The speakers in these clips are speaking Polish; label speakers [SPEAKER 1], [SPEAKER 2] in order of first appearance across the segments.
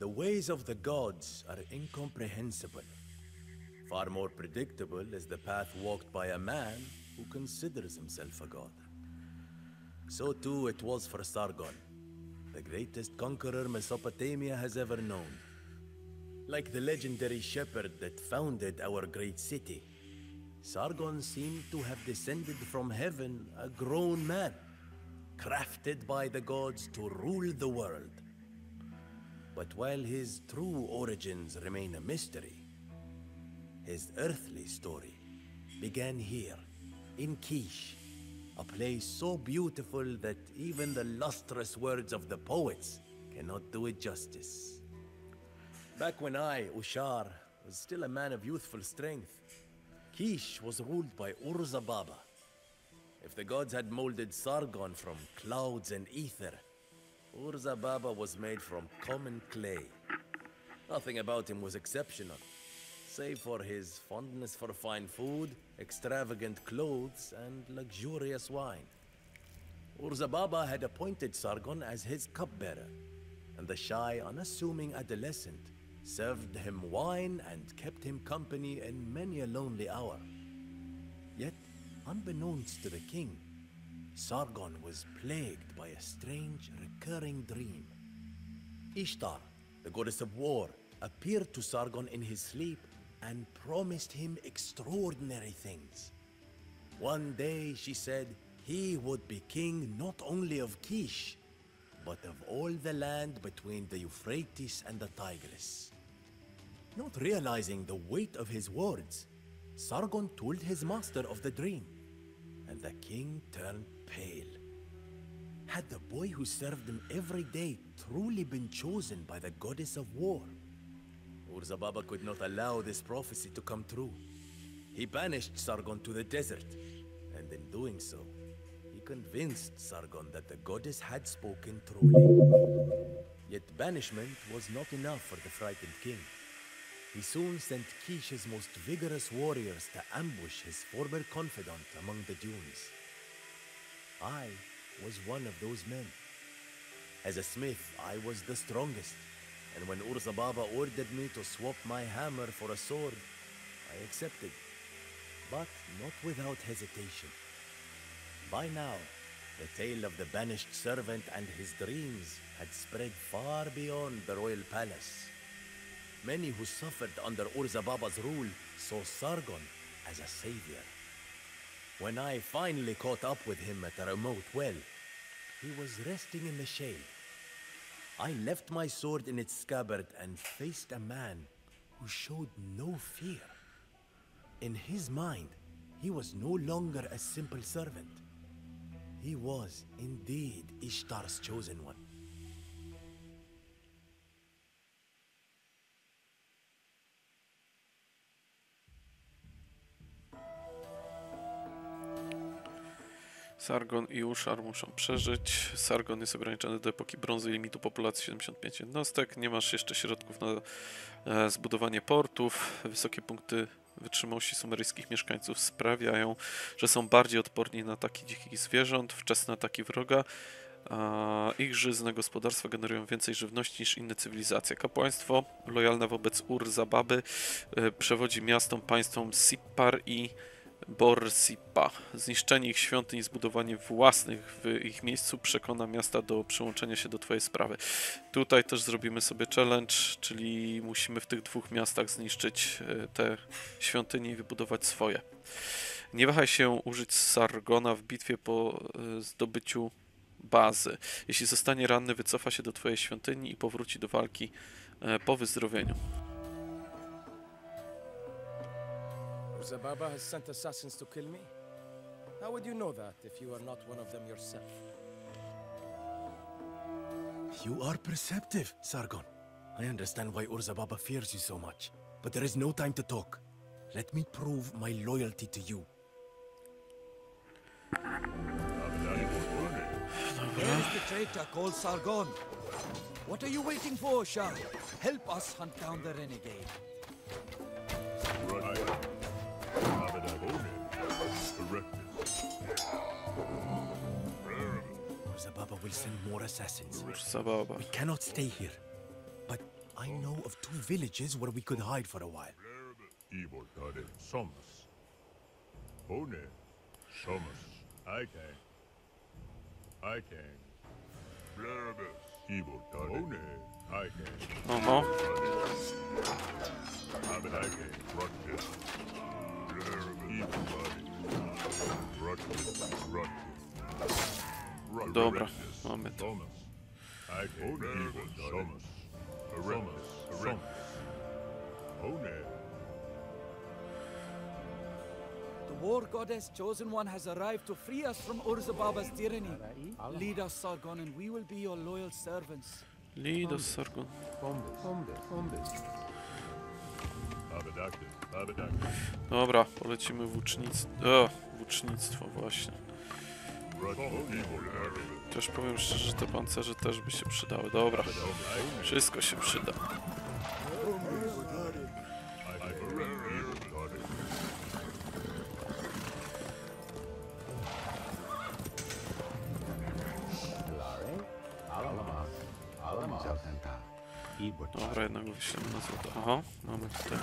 [SPEAKER 1] The ways of the gods are incomprehensible. Far more predictable is the path walked by a man who considers himself a god. So too it was for Sargon, the greatest conqueror Mesopotamia has ever known. Like the legendary shepherd that founded our great city, Sargon seemed to have descended from heaven a grown man, crafted by the gods to rule the world. But while his true origins remain a mystery, his earthly story began here, in Kish, a place so beautiful that even the lustrous words of the poets cannot do it justice. Back when I, Ushar, was still a man of youthful strength, Kish was ruled by Urza-Baba. If the gods had molded Sargon from clouds and ether, Urza-Baba was made from common clay. Nothing about him was exceptional, save for his fondness for fine food, extravagant clothes, and luxurious wine. Urza-Baba had appointed Sargon as his cupbearer, and the shy, unassuming adolescent served him wine and kept him company in many a lonely hour. Yet, unbeknownst to the king, Sargon was plagued by a strange, recurring dream. Ishtar, the goddess of war, appeared to Sargon in his sleep and promised him extraordinary things. One day, she said, he would be king not only of Kish, but of all the land between the Euphrates and the Tigris. Not realizing the weight of his words, Sargon told his master of the dream, and the king turned pale. Had the boy who served him every day truly been chosen by the goddess of war? Urza-Baba could not allow this prophecy to come true. He banished Sargon to the desert, and in doing so, he convinced Sargon that the goddess had spoken truly. Yet banishment was not enough for the frightened king. He soon sent Kish's most vigorous warriors to ambush his former confidant among the dunes. I was one of those men. As a smith, I was the strongest, and when Urza-Baba ordered me to swap my hammer for a sword, I accepted, but not without hesitation. By now, the tale of the banished servant and his dreams had spread far beyond the royal palace. Many who suffered under Urza-Baba's rule saw Sargon as a savior. When I finally caught up with him at a remote well, he was resting in the shade. I left my sword in its scabbard and faced a man who showed no fear. In his mind, he was no longer a simple servant. He was indeed Ishtar's chosen one.
[SPEAKER 2] Sargon i Ushar muszą przeżyć. Sargon jest ograniczony do epoki brązu i limitu populacji 75 jednostek. Nie masz jeszcze środków na zbudowanie portów. Wysokie punkty wytrzymałości sumeryjskich mieszkańców sprawiają, że są bardziej odporni na ataki dzikich zwierząt, wczesne ataki wroga. Ich żyzne gospodarstwa generują więcej żywności niż inne cywilizacje. Kapłaństwo lojalne wobec Urza-Baby przewodzi miastom, państwom Sippar i Borsippa. Zniszczenie ich świątyń i zbudowanie własnych w ich miejscu przekona miasta do przyłączenia się do twojej sprawy. Tutaj też zrobimy sobie challenge, czyli musimy w tych dwóch miastach zniszczyć te świątynie i wybudować swoje. Nie wahaj się użyć Sargona w bitwie po zdobyciu bazy. Jeśli zostanie ranny, wycofa się do twojej świątyni i powróci do walki po wyzdrowieniu.
[SPEAKER 3] Urza-Baba has sent assassins to kill me? How would you know that if you are not one of them yourself?
[SPEAKER 1] You are perceptive, Sargon. I understand why Urza-Baba fears you so much, but there is no time to talk. Let me prove my loyalty to you.
[SPEAKER 4] There is the traitor called Sargon. What are you waiting for, Shah? Help us hunt down the renegade.
[SPEAKER 1] Urza-Baba will send more assassins.
[SPEAKER 2] Urza-Baba.
[SPEAKER 1] We cannot stay here. But I know of 2 villages where we could hide for a while.
[SPEAKER 5] Evil Tade Somus. Hone Somus. I can. Bleribus. Evil Tade. Hone. I can.
[SPEAKER 2] Oho.
[SPEAKER 5] Abed I can. Rutgers. Bleribus. Evil Tade. Rutgers.
[SPEAKER 2] Dobra, mamy to.
[SPEAKER 5] Somus. I can. Evil Somus. Somus. Hone.
[SPEAKER 4] The war goddess chosen one has arrived to free us from Urzababa's tyranny. Lead us, Sargon, and we will be your loyal servants.
[SPEAKER 2] Lidos, Sargon. Dobra, polecimy włócznictwo właśnie. Też powiem szczerze, że te pancerze też by się przydały. Dobra, wszystko się przyda. Dobra, jednego wyślemy na złoto. Aha, mamy tutaj.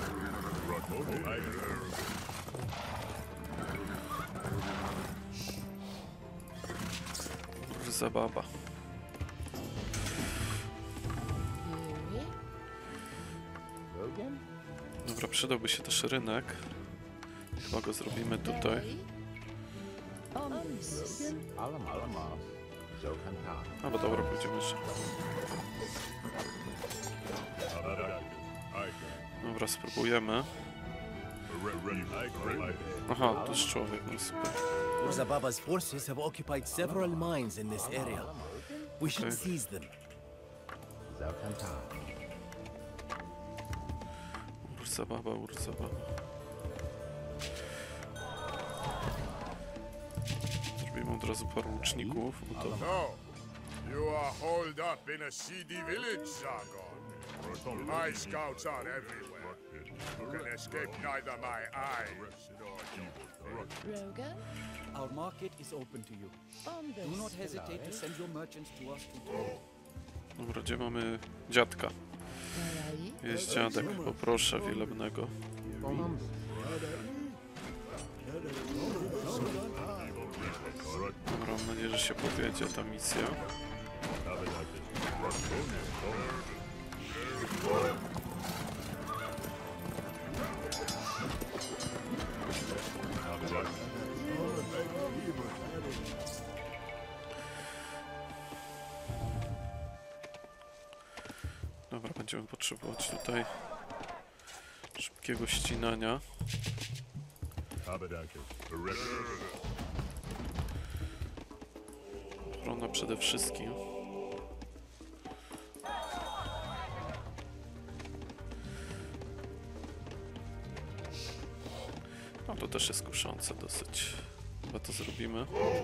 [SPEAKER 2] Zababa. Dobra, przydałby się też rynek. Chyba go zrobimy tutaj. No bo dobra, pójdziemy jeszcze. Dobra, spróbujemy. Aha, to jest człowiek, no super.
[SPEAKER 1] Urzababa's forces have occupied several mines in this area. We should seize them.
[SPEAKER 2] Urzababa. Zrobimy od razu paru łuczników. Bo to...
[SPEAKER 6] No, you are holed up in a seedy village, Sargon. My scouts are everywhere. You can escape neither my eyes nor evil.
[SPEAKER 7] Rogan?
[SPEAKER 4] Our market is open to you. Do not hesitate to send your merchants to us to trade.
[SPEAKER 2] Dobra, gdzie mamy dziadka? Jest dziadek, poproszę wielebnego. Dobra, mam nadzieję, że się powiedzie ta misja. Dobra, będziemy potrzebować tutaj szybkiego ścinania. Ochrona przede wszystkim. No to też jest kuszące dosyć. Chyba to zrobimy.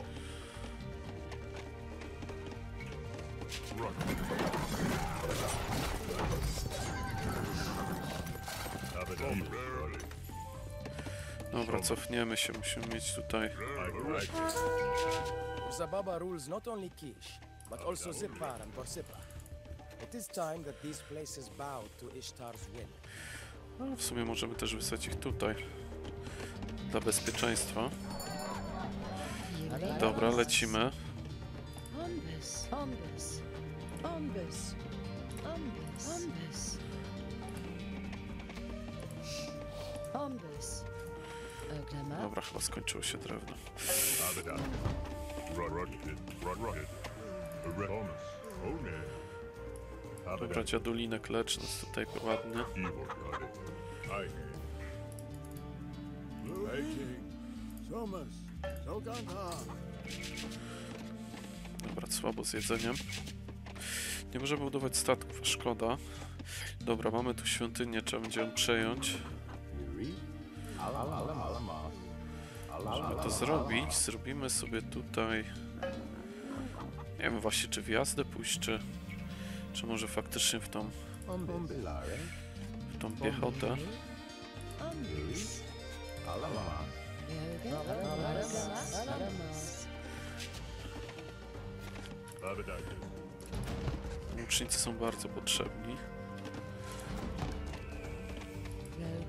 [SPEAKER 2] Dobra, cofniemy się, musimy mieć tutaj.
[SPEAKER 3] Urzababa rules not only Kish, but also Zippar and Borsippa. It is time that these places bowed to Ishtar's will.
[SPEAKER 2] No, w sumie możemy też wysłać ich tutaj. Dla bezpieczeństwa. Dobra, lecimy. Dobra, chyba skończyło się drewno. Dobra, dziadulinek, lecz nas tutaj ładnie. Dobra, słabo z jedzeniem. Nie możemy budować statków, a szkoda. Dobra, mamy tu świątynię, trzeba będzie ją przejąć. Żeby to zrobić, zrobimy sobie tutaj... Nie wiem właśnie, czy w jazdę pójść, czy może faktycznie w tą piechotę. Łucznicy są bardzo potrzebni.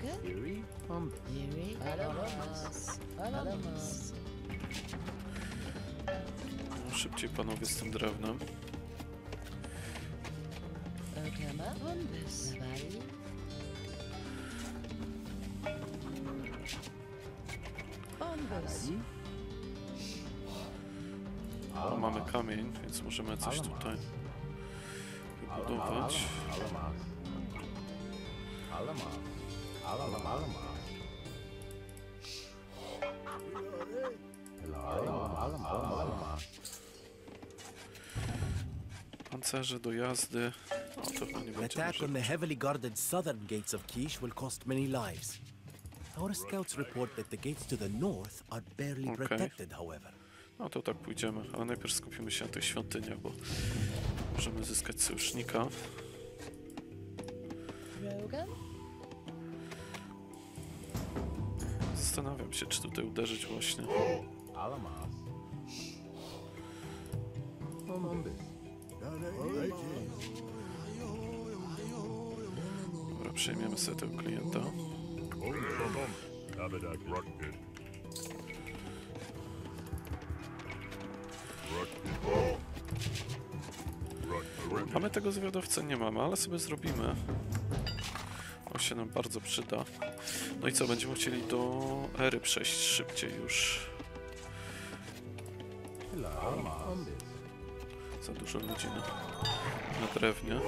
[SPEAKER 2] No, szybciej panowie z tym drewnem. O, mamy kamień, więc możemy coś tutaj wybudować. Pancerze do jazdy. No, to chyba nie
[SPEAKER 1] An
[SPEAKER 2] będzie
[SPEAKER 1] attack on the heavily guarded southern gates of Kish will cost many lives. Our scouts report that the gates to the north are barely
[SPEAKER 2] Okay.
[SPEAKER 1] protected, however.
[SPEAKER 2] No to tak pójdziemy, ale najpierw skupimy się na tych świątyniach, bo możemy zyskać sojusznika. Zastanawiam się, czy tutaj uderzyć właśnie. Dobra, przejmiemy sobie tego klienta. Mamy tego zwiadowcę? Nie mamy, ale sobie zrobimy. On się nam bardzo przyda. No i co, będziemy chcieli do ery przejść szybciej już. Za dużo ludzi na drewnie.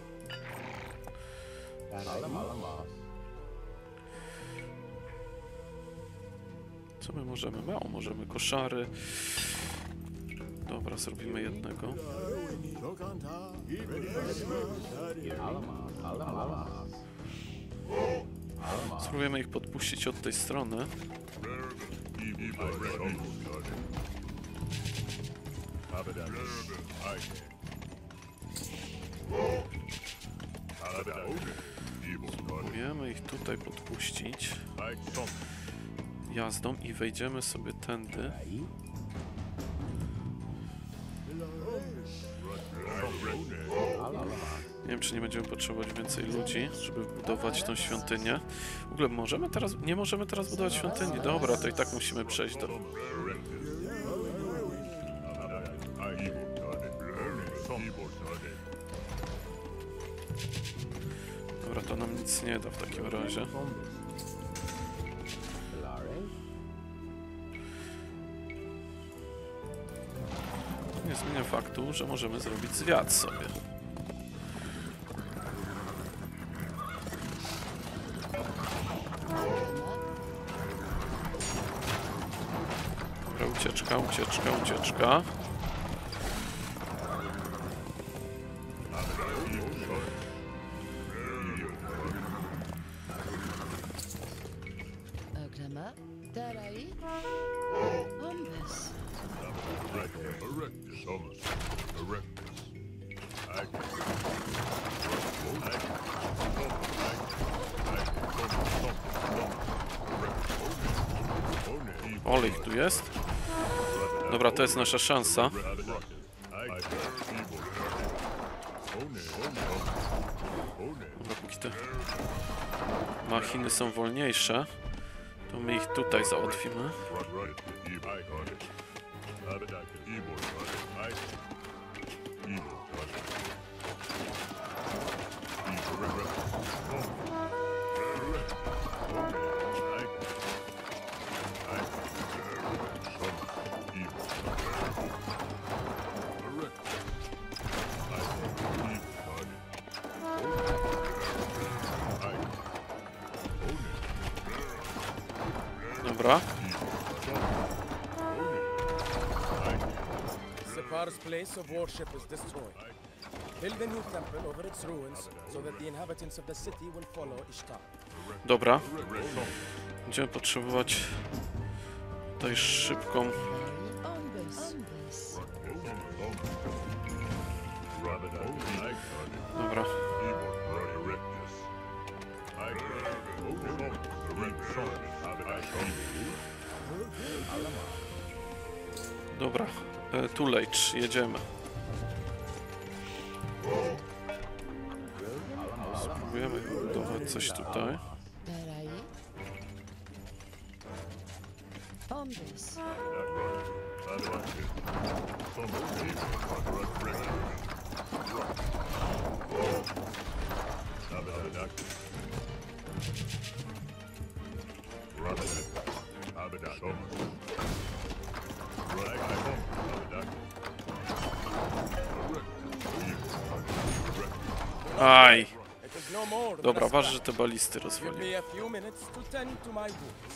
[SPEAKER 2] Co my możemy? Mało możemy. Koszary. Dobra, zrobimy jednego. Spróbujemy ich podpuścić od tej strony. Spróbujemy ich tutaj podpuścić jazdą i wejdziemy sobie tędy. Nie wiem, czy nie będziemy potrzebować więcej ludzi, żeby budować tą świątynię. W ogóle możemy teraz... Nie możemy teraz budować świątyni. Dobra, to i tak musimy przejść do... Dobra, to nam nic nie da w takim razie. Nie zmienia faktu, że możemy zrobić zwiat sobie. Dobra, ucieczka, ucieczka, ucieczka. Ole ich tu jest. Dobra, to jest nasza szansa. Dobra, póki te machiny są wolniejsze, to my ich tutaj załatwimy. Dobra.
[SPEAKER 3] Separ's place of worship is destroyed. Build a new temple over its ruins so that the inhabitants of the city will follow Ishtar.
[SPEAKER 2] Dobra. Będziemy potrzebować tutaj szybką... Dobra. Dobra. Tulejcz, jedziemy. Spróbujemy budować coś tutaj.
[SPEAKER 7] this.
[SPEAKER 2] Aj!
[SPEAKER 3] It is no more than
[SPEAKER 2] Dobra,
[SPEAKER 3] a
[SPEAKER 2] ważne,
[SPEAKER 3] scratch.
[SPEAKER 2] że te balisty
[SPEAKER 3] Give
[SPEAKER 2] rozwalił.
[SPEAKER 3] me a few minutes to tend to my wounds.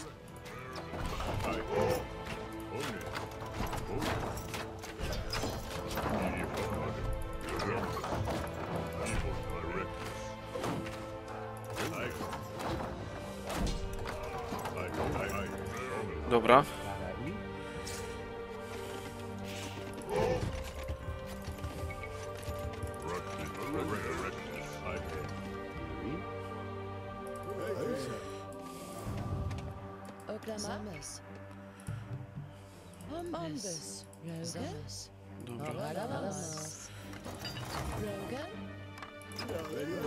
[SPEAKER 2] Dobra.
[SPEAKER 7] Zamas. Bombus. Zamas.
[SPEAKER 2] Dobra.
[SPEAKER 7] Alamas. Rogan. Yuri.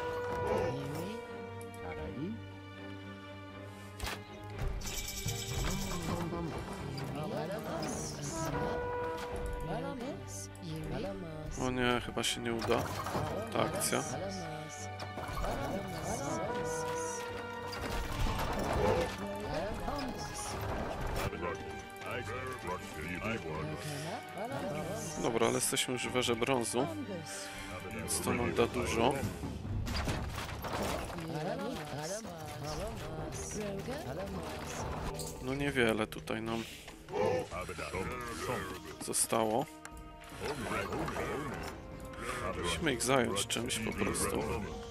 [SPEAKER 7] Alamas. Yuri.
[SPEAKER 2] O nie, chyba się nie uda ta akcja.
[SPEAKER 7] Alamas.
[SPEAKER 2] Dobra, ale jesteśmy już w erze brązu, więc to nam da dużo. No niewiele tutaj nam zostało. Musimy ich zająć czymś po prostu.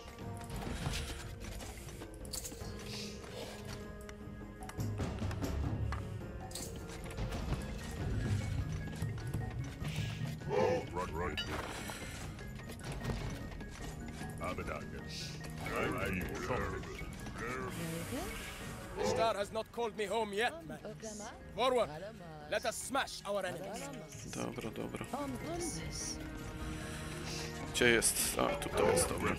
[SPEAKER 3] Ishtar has not called me home yet, man. Forward! Let us smash our enemies.
[SPEAKER 2] Dobra, dobra. Gdzie jest? A, tutaj jest, dobra.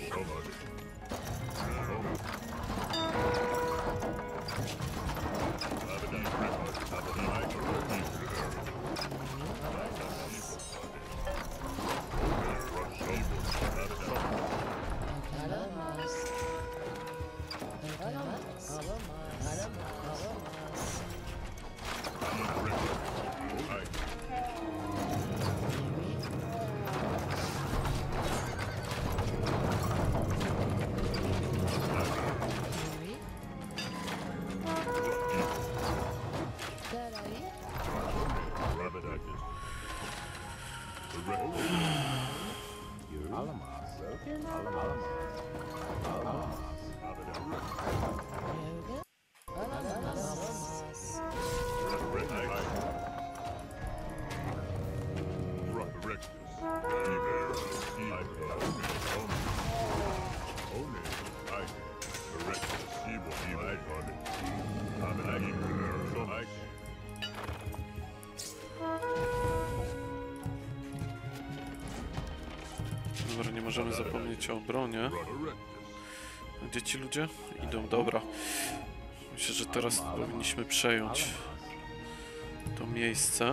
[SPEAKER 2] Dobra, nie możemy zapomnieć o obronie. Gdzie ci ludzie? Idą, dobra. Myślę, że teraz powinniśmy przejąć to miejsce.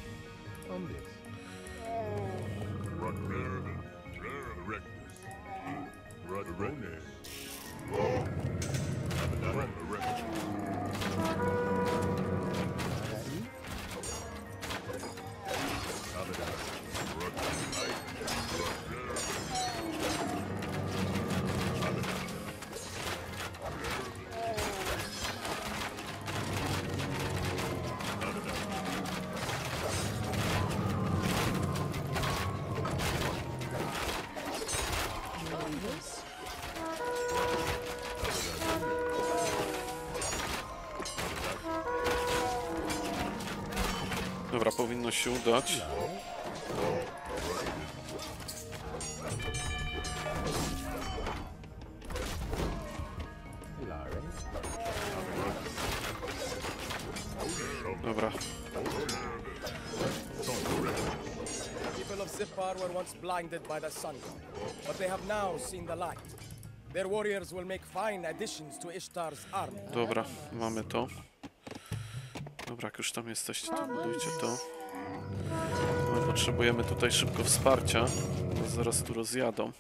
[SPEAKER 2] Dobra, powinno się udać. Dobra.
[SPEAKER 3] People of Zippar were once blinded by the sun, but they have now seen the light. Their warriors will make fine additions to Ishtar's army.
[SPEAKER 2] Dobra, mamy to. Dobra, jak już tam jesteście, to budujcie to. My potrzebujemy tutaj szybko wsparcia, bo zaraz tu rozjadą.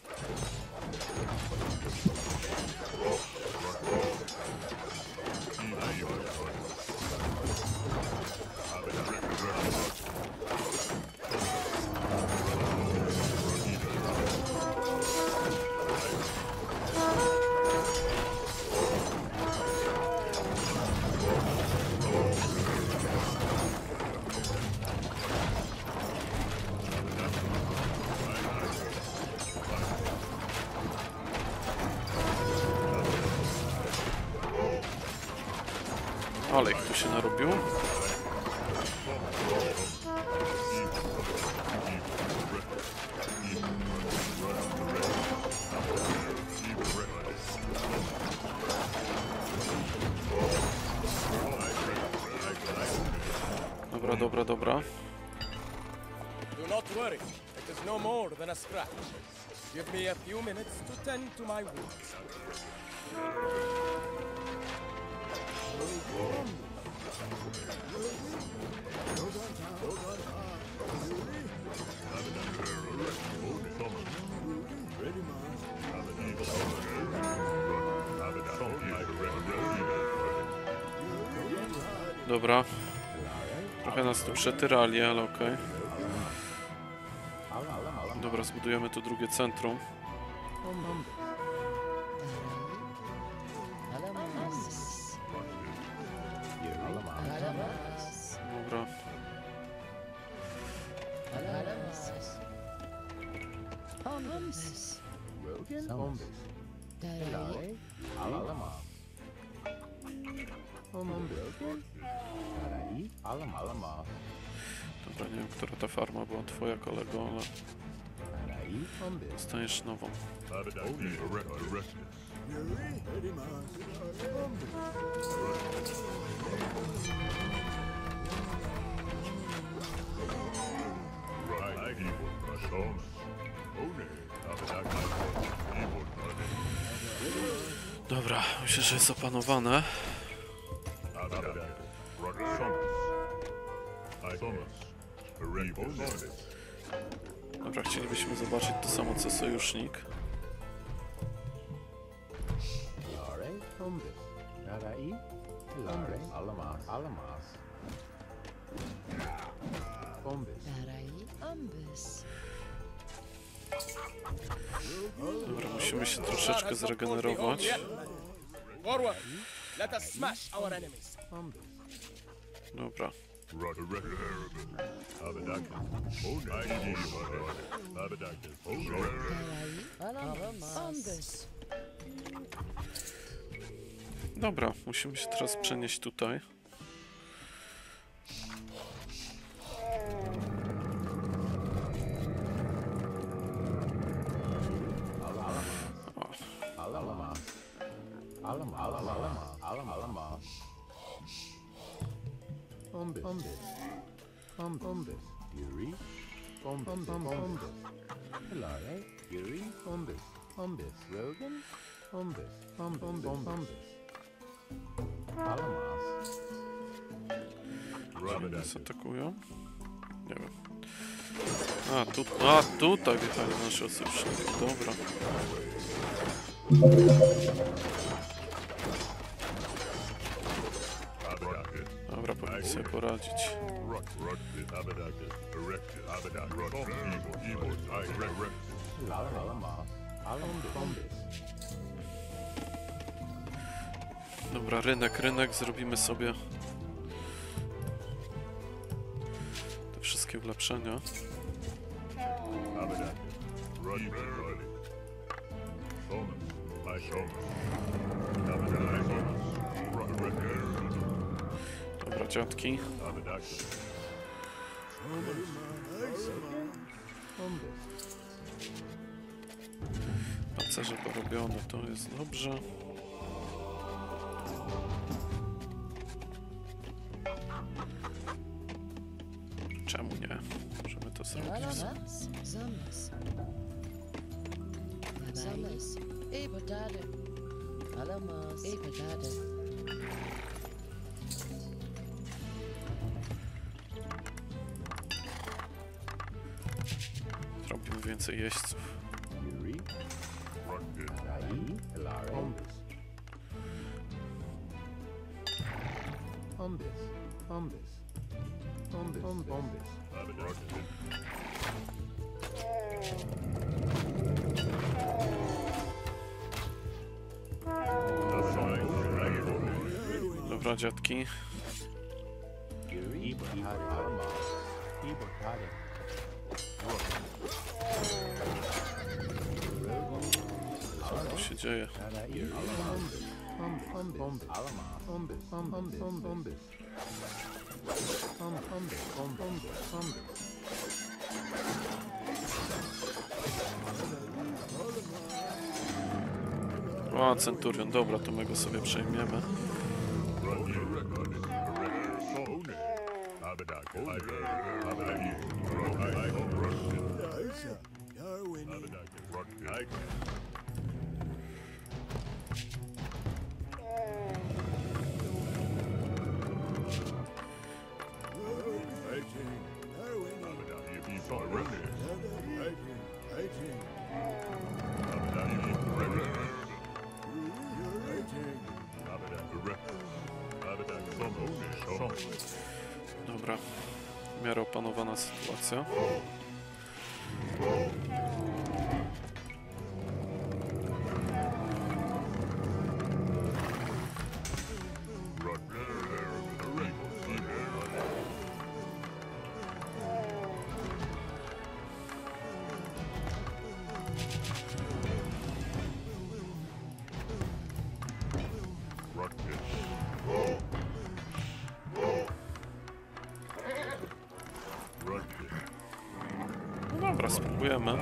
[SPEAKER 2] Ale ich tu się narobił. Dobra, dobra, dobra.
[SPEAKER 3] Do not worry. It is no more than a scratch. Give me a few minutes to tend to my wounds.
[SPEAKER 2] Dobra. Trochę nas tu przetyrali, ale okej. Dobra, zbudujemy tu drugie centrum. Dobra. Dobra, nie wiem, która ta farma była twoja, kolego, ale dostaniesz nową. Dobra, myślę, że jest opanowane. Dobra, chcielibyśmy zobaczyć to samo co sojusznik. Dobra, musimy się troszeczkę zregenerować.
[SPEAKER 3] Forward. Let us smash our enemies.
[SPEAKER 2] Dobra. Dobra, musimy się teraz przenieść tutaj. Gdzie nas atakują? Nie wiem. Tutaj wjechali nasze sojuszniki. Dobra. Dobra, powinien sobie poradzić. Dobra, rynek, zrobimy sobie te wszystkie ulepszenia. Dobra, dziadki. Pancerze porobione, to jest dobrze. Czemu nie? Możemy to zrobić. więcej jeźdźców. Dobra, dziadki. Co tu się dzieje? O, Centurion, dobra, to my go sobie przejmiemy. Dobra, w miarę opanowana sytuacja. Dobra, spróbujemy.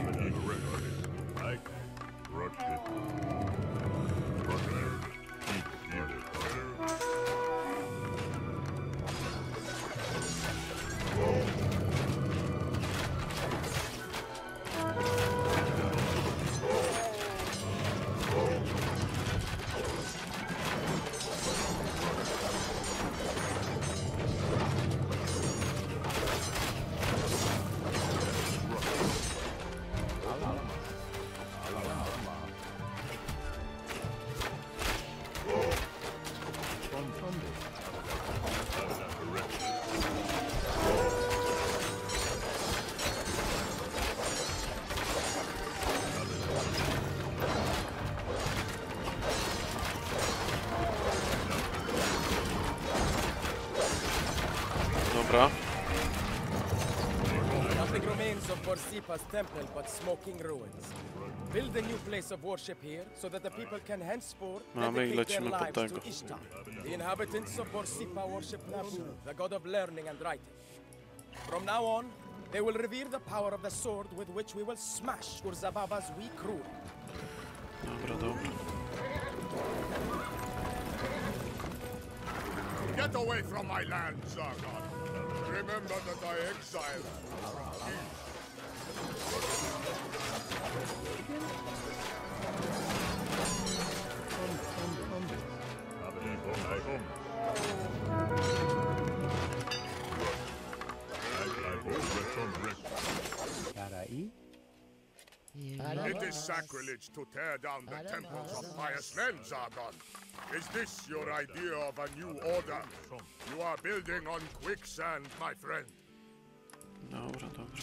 [SPEAKER 2] Dobra.
[SPEAKER 3] Nothing remains of Borsippa's temple but smoking ruins. Build a new place of worship here so that the people can henceforth
[SPEAKER 2] Mamy i
[SPEAKER 3] dedicate their
[SPEAKER 2] lecimy po
[SPEAKER 3] lives
[SPEAKER 2] tego.
[SPEAKER 3] to Ishtar. The inhabitants of Borsippa worship Nabu, the god of learning and writing. From now on, they will revere the power of the sword with which we will smash Urzababa's weak rule.
[SPEAKER 2] Dobra, dobra.
[SPEAKER 6] Get away from my land, Zargon. Remember that I exiled It is sacrilege to tear down the temples of pious men, Zargon. Is this your idea of a new order? You are building on quicksand, my friend.
[SPEAKER 2] Dobra, dobra.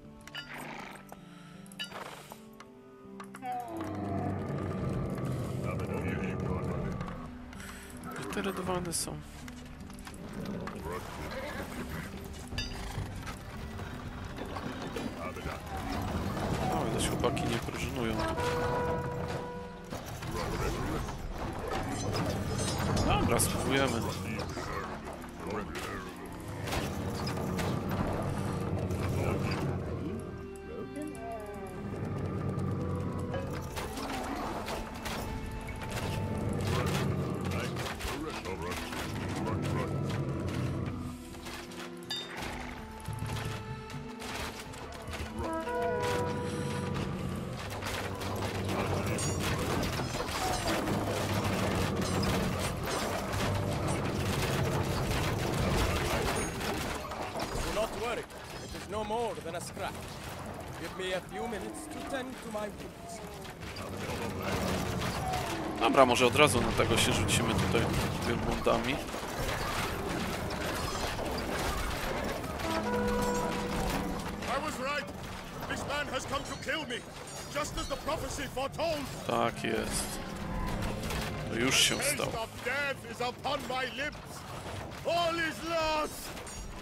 [SPEAKER 2] Wyteredowane są. O, widać, chłopaki nie próżnują. Dobra, spróbujemy.
[SPEAKER 3] Do not worry, it is no more than a scrap. Give me a few minutes to tend to my wounds.
[SPEAKER 2] Dobra, może od razu na tego się rzucimy tutaj wielbłądami.
[SPEAKER 6] I was right. This man has come to kill me, just as the prophecy foretold.
[SPEAKER 2] Tak jest. To już się
[SPEAKER 6] Taste
[SPEAKER 2] stało.
[SPEAKER 6] of death is upon my lips. All is lost.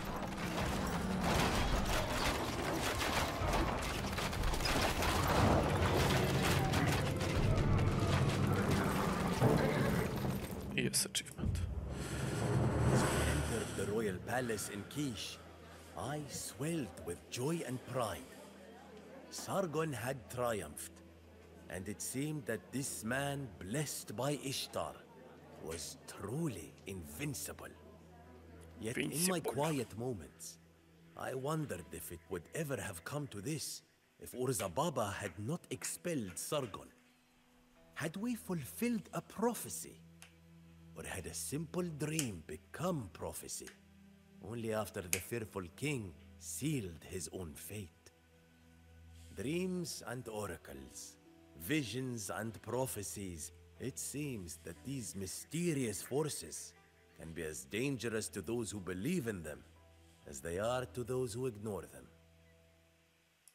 [SPEAKER 2] I jest achievement.
[SPEAKER 1] Entered the royal palace in Kish. I swelled with joy and pride. Sargon had triumphed, and it seemed that this man, blessed by Ishtar, was truly invincible. Yet in my
[SPEAKER 2] Invincible.
[SPEAKER 1] quiet moments, I wondered if it would ever have come to this, if Urzababa had not expelled Sargon. Had we fulfilled a prophecy? Or had a simple dream become prophecy, only after the fearful king sealed his own fate? Dreams and oracles, visions and prophecies, it seems that these mysterious forces can be as dangerous to those who believe in them as they are to those who ignore them.